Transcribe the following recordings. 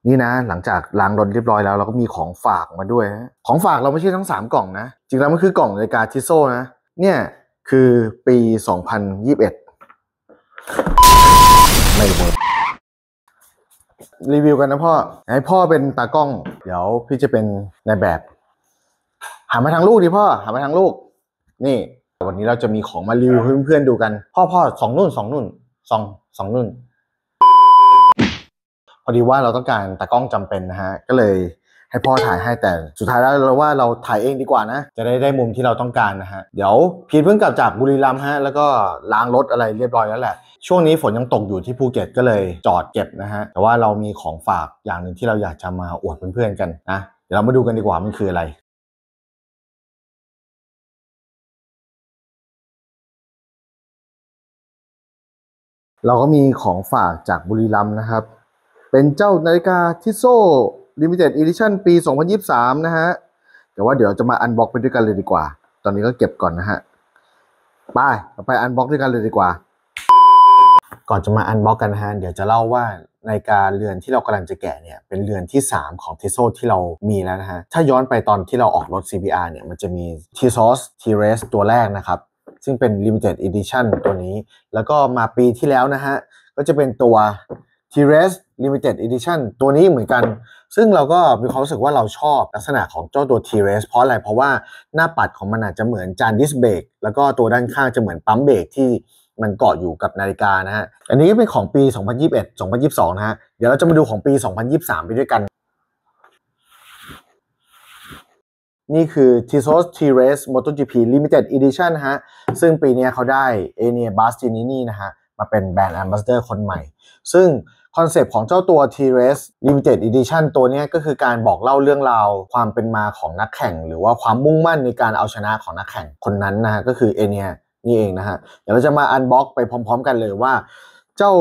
นี่นะหลังจากล้างรถเรียบร้อยแล้วเราก็มีของฝากมาด้วยนะของฝากเราไม่ใช่ทั้ง3กล่องนะจริงแล้วมันคือกล่องนาฬิกาทิโซ่นะเนี่ยคือปี2021ไม่เวิร์กรีวิวกันนะพ่อให้พ่อเป็นตากล้องเดี๋ยวพี่จะเป็นนายแบบหันมาทางลูกดิพ่อหันมาทางลูกนี่วันนี้เราจะมีของมารีวิวให้เพื่อนๆดูกันพ่อสองนุ่นสองนุ่นพอดีว่าเราต้องการตากล้องจำเป็นนะฮะก็เลยให้พ่อถ่ายให้แต่สุดท้ายแล้วเราว่าเราถ่ายเองดีกว่านะจะได้มุมที่เราต้องการนะฮะเดี๋ยวพีทเพิ่งกลับจากบุรีรัมย์ฮะแล้วก็ล้างรถอะไรเรียบร้อยแล้วแหละช่วงนี้ฝนยังตกอยู่ที่ภูเก็ตก็เลยจอดเก็บนะฮะแต่ว่าเรามีของฝากอย่างหนึ่งที่เราอยากจะมาอวดเพื่อนๆกันนะเดี๋ยวเรามาดูกันดีกว่ามันคืออะไรเราก็มีของฝากจากบุรีรัมย์นะครับเป็นเจ้านาฬิกาทิโซ่ Limited Edition ปี2023นะฮะแต่ว่าเดี๋ยวจะมาอันบ็อกไปด้วยกันเลยดีกว่าตอนนี้ก็เก็บก่อนนะฮะไปอันบ็อกด้วยกันเลยดีกว่าก่อนจะมาอันบ็อกกันนะฮะเดี๋ยวจะเล่าว่านาฬิกาเรือนที่เรากำลังจะแกะเนี่ยเป็นเรือนที่3ของ Tissot ที่เรามีแล้วนะฮะถ้าย้อนไปตอนที่เราออกรถ CBR เนี่ยมันจะมี Tissot T-Race ตัวแรกนะครับซึ่งเป็น Limited Edition ตัวนี้แล้วก็มาปีที่แล้วนะฮะก็จะเป็นตัว T-Race Limited Edition ตัวนี้เหมือนกันซึ่งเราก็มีความรู้สึกว่าเราชอบลักษณะของเจ้าตัว T-Race เพราะอะไรเพราะว่าหน้าปัดของมันอาจจะเหมือนจานดิสเบรกแล้วก็ตัวด้านข้างจะเหมือนปั๊มเบรกที่มันเกาะอยู่กับนาฬิกานะฮะอันนี้ก็เป็นของปี2021 2022นะฮะเดี๋ยวเราจะมาดูของปี2023ไปด้วยกันนี่คือ Tissot T-Race MotoGP Limited Edition นะฮะซึ่งปีนี้เขาได้ Enea Bastianini นะฮะมาเป็นแบรนด์ Ambassador คนใหม่ซึ่งคอนเซปต์ของเจ้าตัว T-Race Limited Edition ตัวนี้ก็คือการบอกเล่าเรื่องราวความเป็นมาของนักแข่งหรือว่าความมุ่งมั่นในการเอาชนะของนักแข่งคนนั้นนะฮะก็คือ Enea นี่เองนะฮะเดี๋ยวเราจะมาอันบ็อกไปพร้อมๆกันเลยว่าเจ้า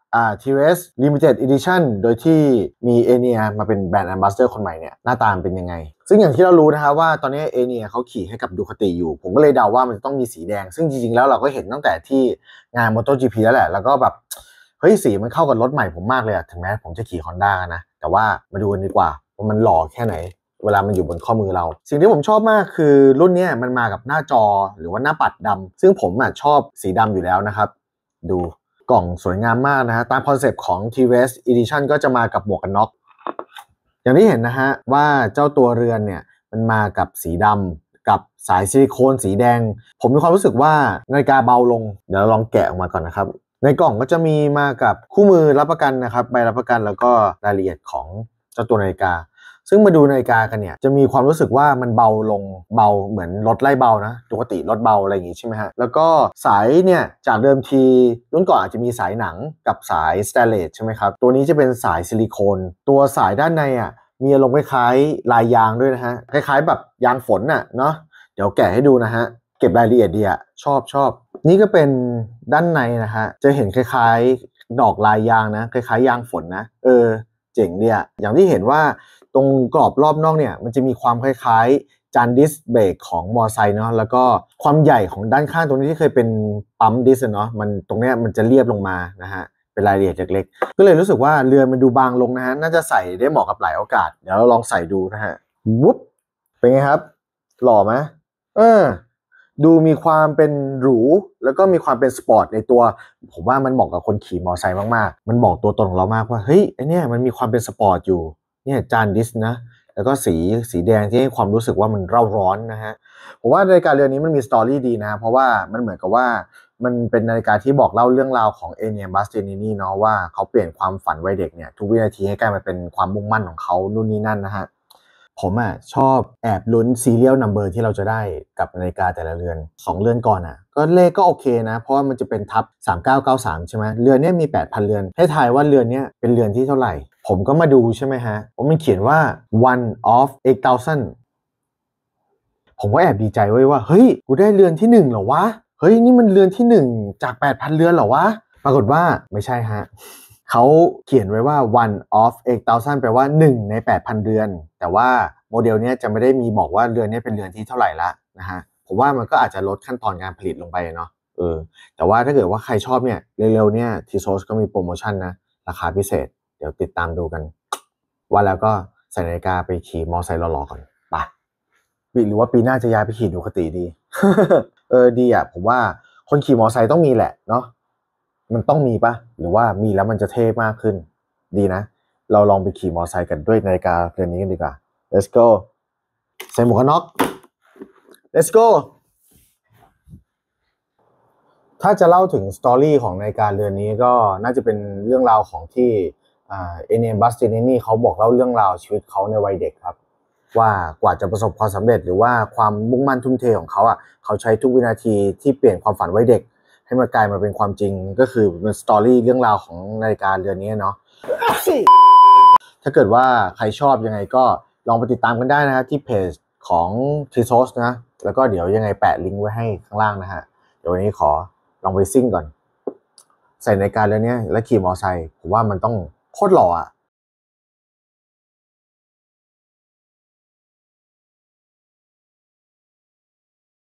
T-Race Limited Edition โดยที่มี Enea มาเป็นแบรนด์ Ambassador คนใหม่เนี่ยหน้าตาเป็นยังไงซึ่งอย่างที่เรารู้นะครับว่าตอนนี้ Enea เขาขี่ให้กับดูคาติอยู่ผมก็เลยเดาว่ามันจะต้องมีสีแดงซึ่งจริงๆแล้วเราก็เห็นตั้งแต่ที่งาน MotoGP แล้วแหละแล้วก็แบบเฮ้ยสีมันเข้ากับรถใหม่ผมมากเลยอะถึงแม้ผมจะขี่ Honda นะแต่ว่ามาดูกันดีกว่าว่ามันหล่อแค่ไหนเวลามันอยู่บนข้อมือเราสิ่งที่ผมชอบมากคือรุ่นนี้มันมากับหน้าจอหรือว่าหน้าปัดดำซึ่งผมชอบสีดำอยู่แล้วนะครับดูกล่องสวยงามมากนะฮะตามคอนเซปต์ของ T-Race Edition ก็จะมากับหมวกกันน็อกอย่างที่เห็นนะฮะว่าเจ้าตัวเรือนเนี่ยมันมากับสีดำกับสายซิลิโคนสีแดงผมมีความรู้สึกว่านาฬิกาเบาลงเดี๋ยวลองแกะออกมาก่อนนะครับในกล่องก็จะมีมากับคู่มือรับประกันนะครับใบรับประกันแล้วก็รายละเอียดของเจ้าตัวนาฬิกาซึ่งมาดูนาฬิกากันเนี่ยจะมีความรู้สึกว่ามันเบาลงเบาเหมือนรถไล่เบานะปกติรถเบาอะไรอย่างงี้ใช่ไหมฮะแล้วก็สายเนี่ยจากเดิมทีรุ่นก่อนอาจจะมีสายหนังกับสายสแตนเลสใช่ไหมครับตัวนี้จะเป็นสายซิลิโคนตัวสายด้านในมีอารมณ์คล้ายๆลายยางด้วยนะฮะคล้ายๆแบบยางฝนน่ะเนาะเดี๋ยวแกะให้ดูนะฮะเก็บรายละเอียดดีชอบนี่ก็เป็นด้านในนะฮะจะเห็นคล้ายๆดอกลายยางนะคล้ายๆยางฝนนะเจ๋งดีอย่างที่เห็นว่าตรงกรอบรอบนอกเนี่ยมันจะมีความคล้ายๆจานดิสเบรกของมอไซค์เนาะแล้วก็ความใหญ่ของด้านข้างตรงนี้ที่เคยเป็นปั๊มดิสเนาะมันตรงเนี้ยมันจะเรียบลงมานะฮะเป็นรายละเอียดเล็กๆก็เลยรู้สึกว่าเรือมันดูบางลงนะฮะน่าจะใส่ได้เหมาะกับหลายโอกาสเดี๋ยวเราลองใส่ดูนะฮะวุ๊บเป็นไงครับหล่อไหมดูมีความเป็นหรูแล้วก็มีความเป็นสปอร์ตในตัวผมว่ามันเหมาะกับคนขี่มอไซค์มากๆมันบอกตัวตนของเรามากว่าเฮ้ยไอเนี่ยมันมีความเป็นสปอร์ตอยู่เนี่ยจานดิสนะแล้วก็สีแดงที่ให้ความรู้สึกว่ามันเร่าร้อนนะฮะผมว่านาฬิกาเรือนนี้มันมีสตอรี่ดีนะเพราะว่ามันเหมือนกับว่ามันเป็นนาฬิกาที่บอกเล่าเรื่องราวของเอเนียบัสเตนินีเนาะว่าเขาเปลี่ยนความฝันวัยเด็กเนี่ยทุกวินาทีให้กลายมาเป็นความมุ่งมั่นของเขานู่นนี่นั่นนะฮะผมชอบแอบลุ้นซีเรียลนัมเบอร์ที่เราจะได้กับนาฬิกาแต่ละเรือน2เรือนก่อนก็เลขก็โอเคนะเพราะว่ามันจะเป็นทับ3993ใช่ไหมเรือนนี้มี 8,000 เรือนให้ทายว่าเรือนนี้เป็นเรือนที่เท่าไหร่ผมก็มาดูใช่ไหมฮะว่ามันเขียนว่า one of 8,000ผมก็แอบดีใจไว้ว่าเฮ้ยกูได้เรือนที่1เหรอวะเฮ้ยนี่มันเรือนที่1จาก 8,000 เรือนเหรอวะปรากฏว่าไม่ใช่ฮะเขาเขียนไว้ว่า one of 8,000แปลว่า1ใน 8,000 เรือนแต่ว่าโมเดลนี้จะไม่ได้มีบอกว่าเรือนนี้เป็นเรือนที่เท่าไหร่ละนะฮะผมว่ามันก็อาจจะลดขั้นตอนการผลิตลงไปเนาะแต่ว่าถ้าเกิดว่าใครชอบเนี่ยเร็วๆเนี่ย Tissot ก็มีโปรโมชั่นนะราคาพิเศษเดี๋ยวติดตามดูกันว่าแล้วก็ใส่นาฬิกาไปขี่มอไซค์หล่อๆก่อนไปหรือว่าปีหน้าจะย้ายไปขี่ดูคติดี ดีอ่ะผมว่าคนขี่มอไซค์ต้องมีแหละเนาะมันต้องมีปะหรือว่ามีแล้วมันจะเท่มากขึ้นดีนะเราลองไปขี่มอไซค์กันด้วยนาฬิกาเรือนนี้กันดีกว่า let's go ใส่หมวกกันน็อก let's go ถ้าจะเล่าถึงสตอรี่ของนาฬิกาเรือนนี้ก็น่าจะเป็นเรื่องราวของที่เอเนียบัสตินินี่เขาบอกเล่าเรื่องราวชีวิตเขาในวัยเด็กครับว่ากว่าจะประสบความสำเร็จหรือว่าความมุ่งมั่นทุ่มเทของเขาเขาใช้ทุกวินาทีที่เปลี่ยนความฝันวัยเด็กให้มันกลายมาเป็นความจริงก็คือเป็นสตอรี่เรื่องราวของนาฬิกาเรือนนี้เนาะถ้าเกิดว่าใครชอบยังไงก็ลองไปติดตามกันได้นะครับที่เพจของ Trizos นะแล้วก็เดี๋ยวยังไงแปะลิงก์ไว้ให้ข้างล่างนะฮะเดี๋ยววันนี้ขอลองไปซิ่งก่อนใส่นาฬิกาเรือนนี้แล้วขี่มอไซค์ผมว่ามันต้องโคตรหล่อ